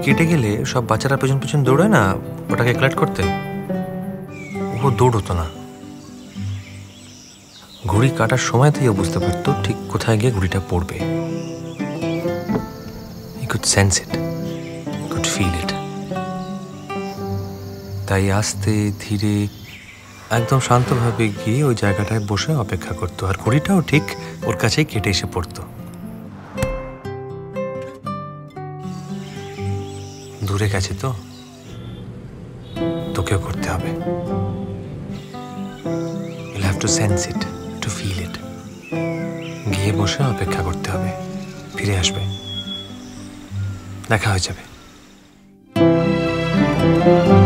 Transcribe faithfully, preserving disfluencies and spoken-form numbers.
কেটে গেলে সব বাচ্চারা পেছন পেছন দৌড়ায় না ওটাকে কালেক্ট করতে, ও দৌড়তো না। ঘুড়ি কাটার সময় থেকে বুঝতে পারতো ঠিক কোথায় গিয়ে ঘুড়িটা পড়বে। He could sense it, he could feel it. তাই আস্তে ধীরে একদম শান্তভাবে গিয়ে ওই জায়গাটায় বসে অপেক্ষা করতো, আর ঘুড়িটাও ঠিক ওর কাছেই কেটে এসে পড়তো। দূরে গেছে তো, তোকেও করতে হবে। You'll have to sense it, to feel it. গিয়ে বসে অপেক্ষা করতে হবে, ফিরে আসবে, দেখা হয়ে যাবে।